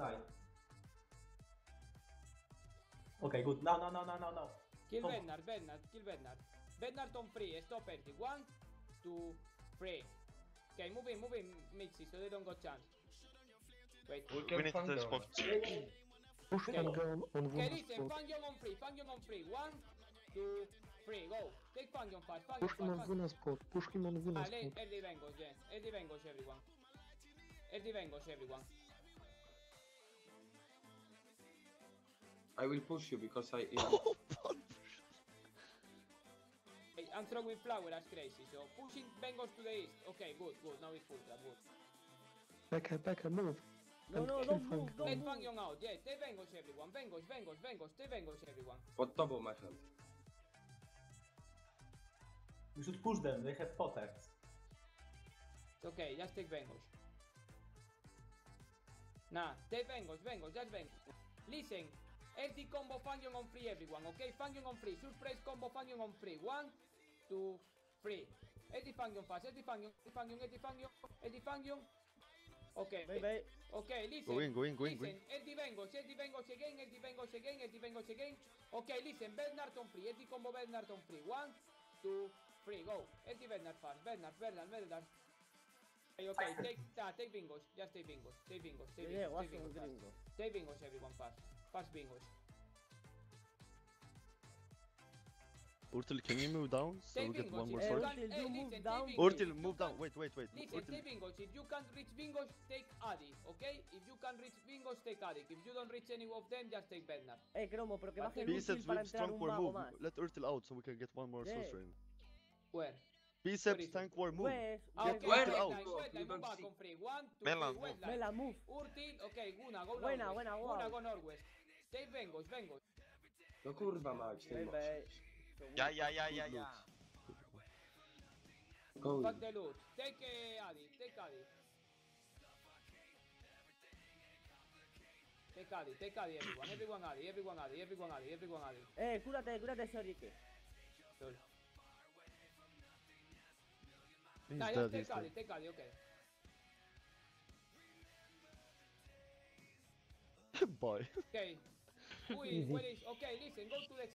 die. Okay, good. No. Kill Tom. Bernard, kill Bernard. Bernard on free, stop empty. 1, 2, 3. Okay, move in, Mitzi, so they don't got chance. Wait. We need to teleport. Push Okay. Fangyon on Okay, Wuna listen, spot. Fangyon on free. 1, 2, 3, go. Take Fangyon fast, Push him on fast. Wuna spot. Push him on Wuna spot. Early Vengos, yeah. Early Vengos, everyone. Early Vengos, everyone. I will push you because I. Hey, I'm throwing flower as crazy, so pushing Vengos to the east. Okay, good. Now it's full trap, good. Becca, move. No, And don't kill move, Fangyon. don't Let move. Fangyon out, yeah. Take Vengos, everyone. Vengos, take Vengos, everyone. Pod tobą, my friend. We should push them, they have potters. It's okay, just take Vengos. Nah, take Vengos, just Vengos. Listen, LT combo Fangyon on free, everyone, okay? Fangyon on free, surprise combo Fangyon on free. 1, 2, 3. LT Fangyon fast, LT Fangyon. Okay. Bye. Okay, listen. Go in. Listen, LT Vengos again. Okay, listen, Bernard on free, LT combo Bernard on free. 1, 2, 3, go. LT Bernard fast, Bernard. Okay, take Bingos, just take Bingos. Yeah, what's Take wrong Bingos fast. gringo? Take Bingos, everyone, fast Bingos. Urtil, can you move down so we Take get one Bingos, more if you sword? can, Urtil, hey, you listen, move take down. Bingos, if Urtil, you move down. can- Wait. Listen, Urtil. take Bingos, if you can't reach Bingos, take Adi, okay? If you can reach Bingos, take Adi. If you don't reach any of them, just take Bernard. Cromo, pero que baje el Biceps útil para with entrar strong un war mago move. más. Let Urtil out so we can get one more Yeah. sorcerer. Where? Biceps is it? tank war move. Pues, Okay, Get where? Urtil out. Wetline, You move don't back see. on free. 1, 2, Melan, 3, move. Wetline. Mela, move. Urtil, okay, Guna, go Buena, northwest. buena, Guna, wow. go northwest. Take Vengos. No kurwa mać, ten moc. Bye. Ja. Go. Fuck the loot. Take Adi. Take Adi, everyone. Everyone Adi. Cúrate, Sorique. Lol. He's Nah, dead, just he's dead. take Adi, okay. Bye. Okay. Where is? Okay, listen, go to the